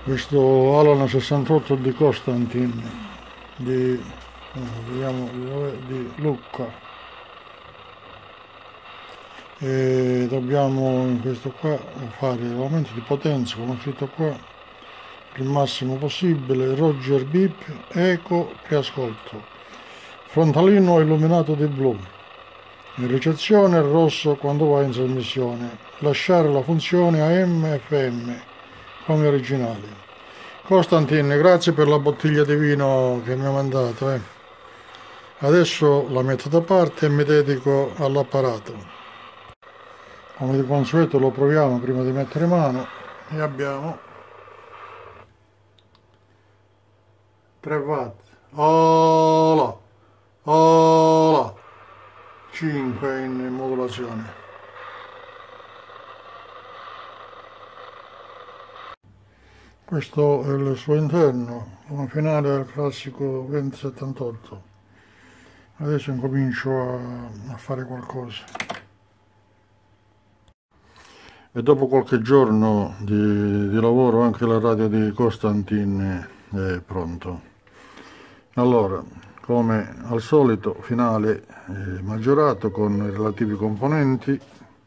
Questo Alan 68 di Constantin vediamo di Lucca, e dobbiamo in questo qua fare l'aumento di potenza, come ho scritto qua, il massimo possibile. Roger Beep, eco, preascolto, frontalino illuminato di blu, in ricezione rosso quando va in trasmissione, lasciare la funzione AM FM come originali. Costantin, grazie per la bottiglia di vino che mi ha mandato. Adesso la metto da parte e mi dedico all'apparato. Come di consueto lo proviamo prima di mettere mano, e abbiamo 3 watt, ola, ola, 5 in modulazione. Questo è il suo interno, una finale del classico 2078. Adesso incomincio a fare qualcosa. E dopo qualche giorno di lavoro anche la radio di Constantin è pronto. Allora, come al solito, finale maggiorato con i relativi componenti.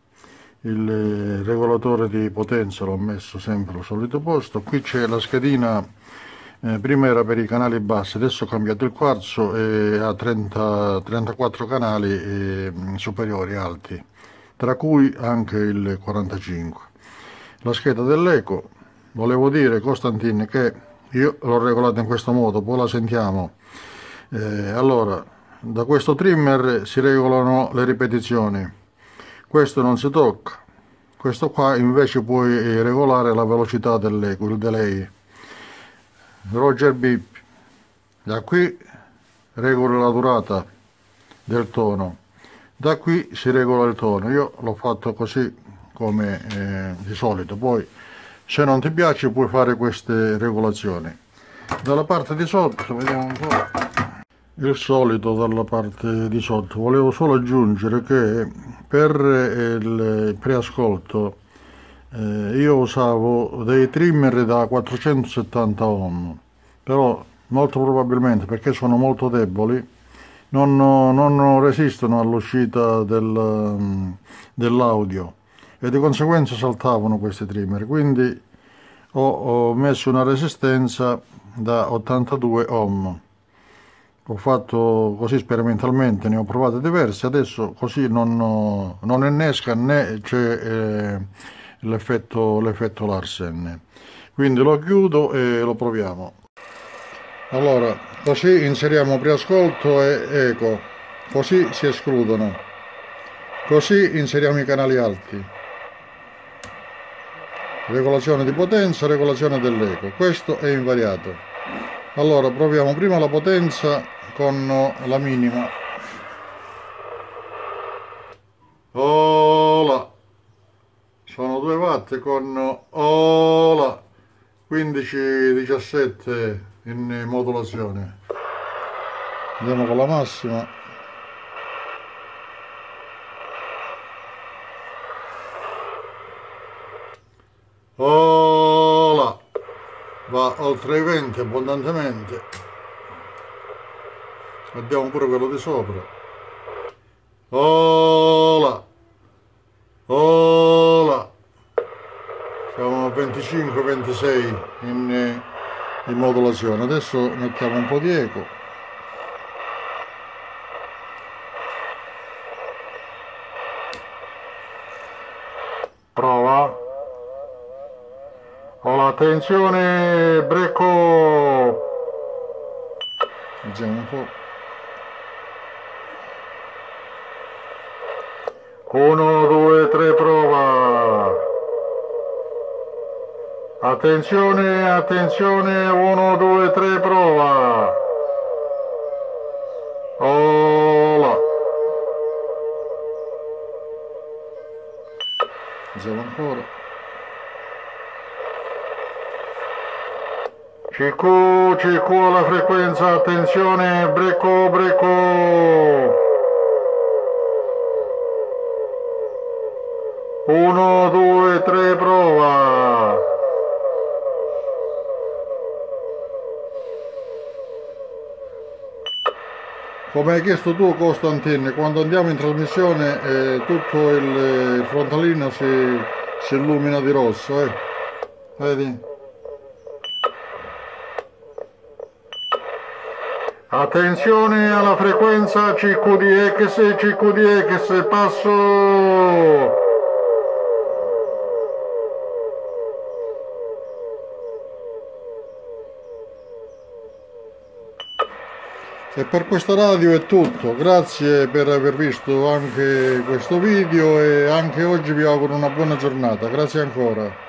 Il regolatore di potenza l'ho messo sempre al solito posto. Qui c'è la schedina, prima era per i canali bassi, adesso ho cambiato il quarzo e ha 34 canali superiori alti, tra cui anche il 45. La scheda dell'eco, volevo dire, Costantin, che io l'ho regolata in questo modo, poi la sentiamo. Allora, da questo trimmer si regolano le ripetizioni. Questo non si tocca. Questo qua invece puoi regolare la velocità dell'eco, il delay. Roger Beep. Da qui regolo la durata del tono. Da qui si regola il tono. Io l'ho fatto così come di solito. Poi se non ti piace puoi fare queste regolazioni. Dalla parte di sotto vediamo un po'. Il solito dalla parte di sotto. Volevo solo aggiungere che per il preascolto io usavo dei trimmer da 470 ohm, però molto probabilmente, perché sono molto deboli, non resistono all'uscita dell'audio e di conseguenza saltavano questi trimmer, quindi ho messo una resistenza da 82 ohm. Ho fatto così sperimentalmente, ne ho provate diverse, adesso così non innesca né c'è l'effetto Larsen. Quindi lo chiudo e lo proviamo. Allora, così inseriamo preascolto e eco, così si escludono. Così inseriamo i canali alti. Regolazione di potenza, regolazione dell'eco. Questo è invariato. Allora, proviamo prima la potenza con la minima. Ola, sono 2 watt con ola 15-17 in modulazione. Andiamo con la massima. Ola, va oltre i 20 abbondantemente. Abbiamo pure quello di sopra. Ola, ola, siamo a 25-26 in modulazione. Adesso mettiamo un po' di eco. Prova. Ho l'attenzione, brecco. Vediamo un po'. 1, 2, 3, prova. Attenzione, attenzione, 1, 2, 3, prova. Ola. Vediamo ancora. CQ alla frequenza, attenzione, brecco, brecco. 1, 2, 3, prova. Come hai chiesto tu, Costantin, quando andiamo in trasmissione tutto il frontalino si illumina di rosso, vedi? Attenzione alla frequenza CQDX, CQDX, passo! E per questa radio è tutto, grazie per aver visto anche questo video e anche oggi vi auguro una buona giornata, grazie ancora.